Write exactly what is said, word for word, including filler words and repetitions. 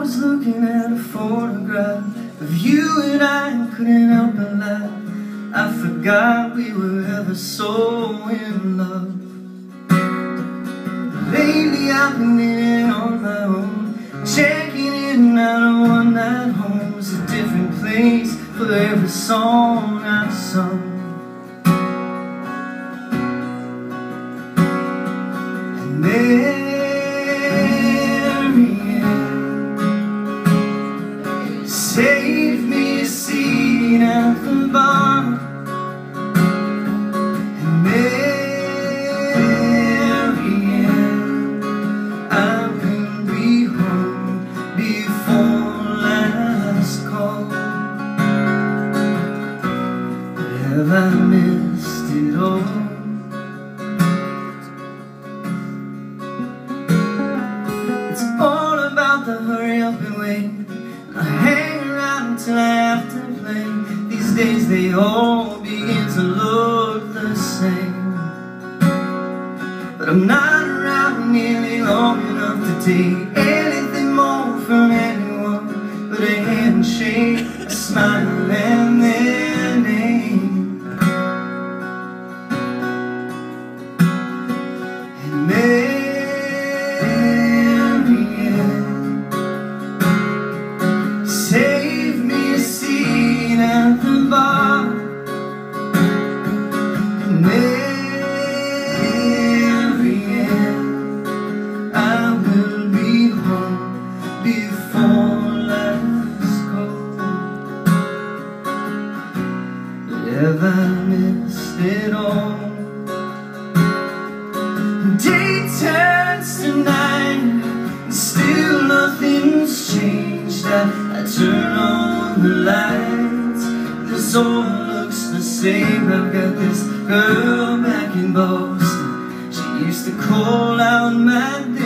was looking at a photograph of you and I, couldn't help but laugh. I forgot we were ever so in love. Lately I've been in it on my own, checking in out of one night homes, a different place for every song I've sung. And Marianne saved me a seat at the bar. And Marianne, I will be home before last call. But have I missed it all? It's all about the hurry up and wait. I hang around until I have to play. These days they all begin to look the same. But I'm not around nearly long enough to take anything more from anyone but a handshake, a smile, and their name. And Marianne saved me a seat at the bar. And Marianne, I will be home before last call. But have I missed it all? Day turns to night, and still nothing's changed. I, I turn on the lights, this all looks the same. I've got this girl back in Boston, she used to call out my